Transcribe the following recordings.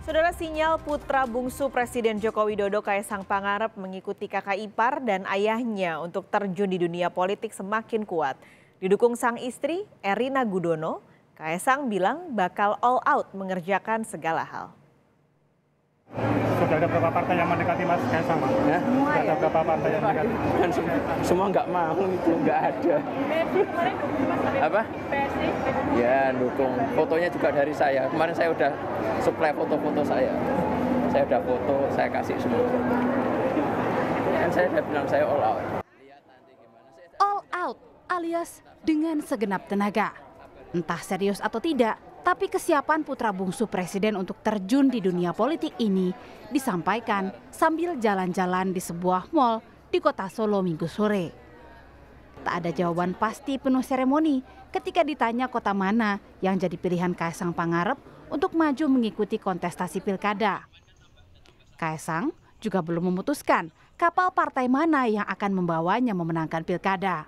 Saudara, sinyal putra bungsu Presiden Joko Widodo Kaesang Pangarep mengikuti kakak ipar dan ayahnya untuk terjun di dunia politik semakin kuat. Didukung sang istri Erina Gudono, Kaesang bilang bakal all out mengerjakan segala hal. Sudah ada berapa partai yang mendekati Mas Kaesang, Mas? Ya? Sudah ada berapa partai yang mendekati? Kan semua nggak mau, itu nggak ada. Apa? Ya dukung. Fotonya juga dari saya. Kemarin saya udah supply foto-foto saya. Saya udah foto, saya kasih semua. Kan saya udah bilang saya all out. All out alias dengan segenap tenaga. Entah serius atau tidak, tapi kesiapan putra bungsu presiden untuk terjun di dunia politik ini disampaikan sambil jalan-jalan di sebuah mal di kota Solo Minggu sore. Tak ada jawaban pasti penuh seremoni ketika ditanya kota mana yang jadi pilihan Kaesang Pangarep untuk maju mengikuti kontestasi pilkada. Kaesang juga belum memutuskan kapal partai mana yang akan membawanya memenangkan pilkada.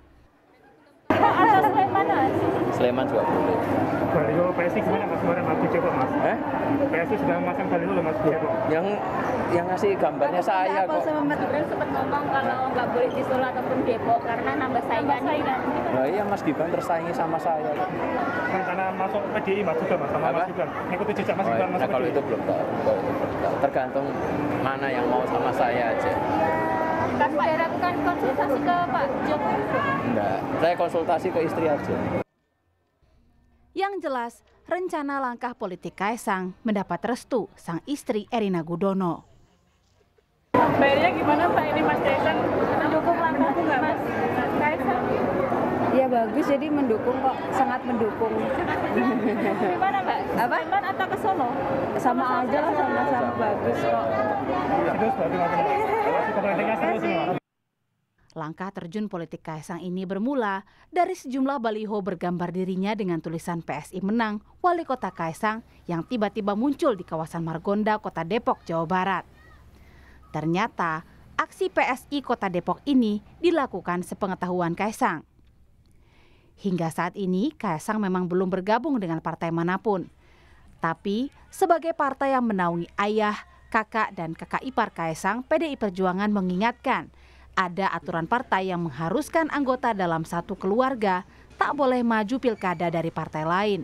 Sleman juga boleh. Baliho PSI gimana Mas? Kemarin Mas Depok, Mas? PSI sudah memasang baliho loh Mas Depok. Yang ngasih gambarnya saya kok. Gibran sempat ngomong kalau nggak boleh di Solo ataupun Depok karena nambah saingan. Nah iya, Mas Gibran tersaingi sama saya. Rencana masuk PDI Mas juga Mas, sama Mas Gibran. Ikuti jejak Mas Gibran masuk kalau PDI. itu belum tahu. Tergantung mana yang mau sama saya aja. Kan sudah lakukan konsultasi ke Pak Jokowi? Enggak, saya konsultasi ke istri aja. Yang jelas, rencana langkah politik Kaesang mendapat restu sang istri Erina Gudono. Bayarnya gimana Pak ini Mas Kaesang? Mendukung langkah Mas Kaesang? Ya bagus, jadi mendukung kok, sangat mendukung. Di mana Mbak? Apa? Sleman atau ke Solo? Sama aja lah, sama-sama bagus kok. Langkah terjun politik Kaesang ini bermula dari sejumlah baliho bergambar dirinya dengan tulisan PSI menang wali kota Kaesang yang tiba-tiba muncul di kawasan Margonda, Kota Depok, Jawa Barat. Ternyata aksi PSI Kota Depok ini dilakukan sepengetahuan Kaesang. Hingga saat ini Kaesang memang belum bergabung dengan partai manapun. Tapi sebagai partai yang menaungi ayah, kakak dan kakak ipar Kaesang, PDI Perjuangan mengingatkan ada aturan partai yang mengharuskan anggota dalam satu keluarga tak boleh maju pilkada dari partai lain.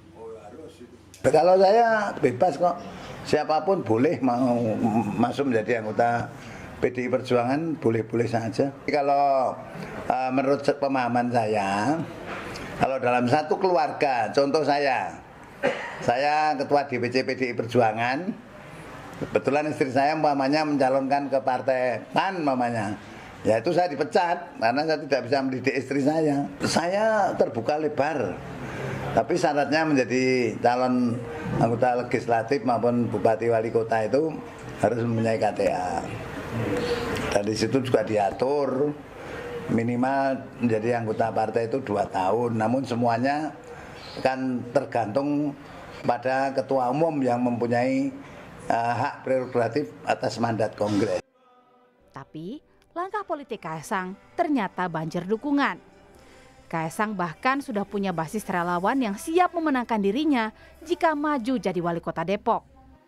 Kalau saya bebas kok, siapapun boleh mau masuk menjadi anggota PDI Perjuangan, boleh-boleh saja. Kalau menurut pemahaman saya, kalau dalam satu keluarga, contoh saya ketua DPC PDI Perjuangan, kebetulan istri saya umpamanya mencalonkan ke partai PAN umpamanya. Ya itu saya dipecat karena saya tidak bisa mendidik istri saya. Saya terbuka lebar. Tapi syaratnya menjadi calon anggota legislatif maupun bupati wali kota itu harus mempunyai KTA. Dan di situ juga diatur minimal menjadi anggota partai itu 2 tahun. Namun semuanya kan tergantung pada ketua umum yang mempunyai hak prerogatif atas mandat Kongres. Tapi langkah politik Kaesang ternyata banjir dukungan. Kaesang bahkan sudah punya basis relawan yang siap memenangkan dirinya jika maju jadi wali kota Depok.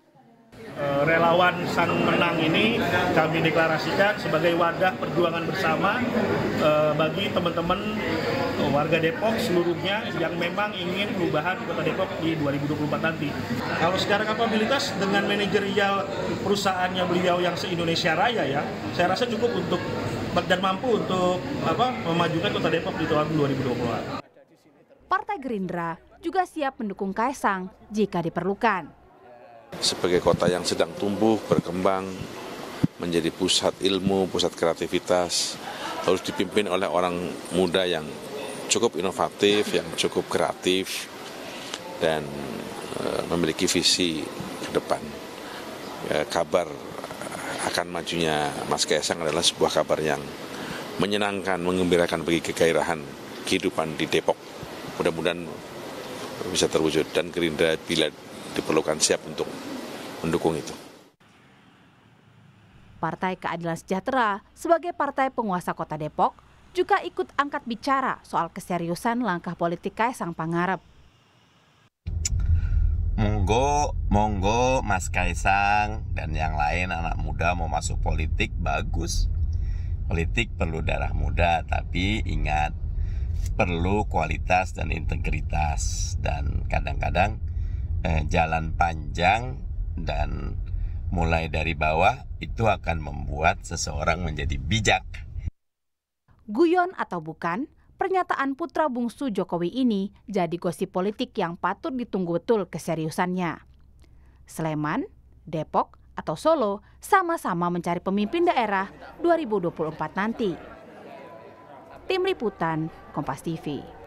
Relawan Sang Menang ini kami deklarasikan sebagai wadah perjuangan bersama bagi teman-teman warga Depok seluruhnya yang memang ingin perubahan kota Depok di 2024 nanti. Kalau secara kapabilitas dengan manajerial perusahaannya beliau yang se-Indonesia Raya ya, saya rasa cukup untuk dan mampu untuk memajukan kota Depok di tahun 2024. Partai Gerindra juga siap mendukung Kaesang jika diperlukan. Sebagai kota yang sedang tumbuh, berkembang, menjadi pusat ilmu, pusat kreativitas, harus dipimpin oleh orang muda yang cukup inovatif, yang cukup kreatif, dan memiliki visi ke depan. Kabar akan majunya Mas Kaesang adalah sebuah kabar yang menyenangkan, menggembirakan bagi kegairahan kehidupan di Depok. Mudah-mudahan bisa terwujud dan Gerindra bila diperlukan siap untuk mendukung itu. Partai Keadilan Sejahtera sebagai partai penguasa kota Depok juga ikut angkat bicara soal keseriusan langkah politik Kaesang Pangarep. Monggo Mas Kaisang dan yang lain anak muda mau masuk politik, bagus. Politik perlu darah muda, tapi ingat perlu kualitas dan integritas, dan kadang-kadang jalan panjang dan mulai dari bawah itu akan membuat seseorang menjadi bijak. Guyon atau bukan, pernyataan putra bungsu Jokowi ini jadi gosip politik yang patut ditunggu betul keseriusannya. Sleman, Depok, atau Solo sama-sama mencari pemimpin daerah 2024 nanti. Tim Liputan, Kompas TV.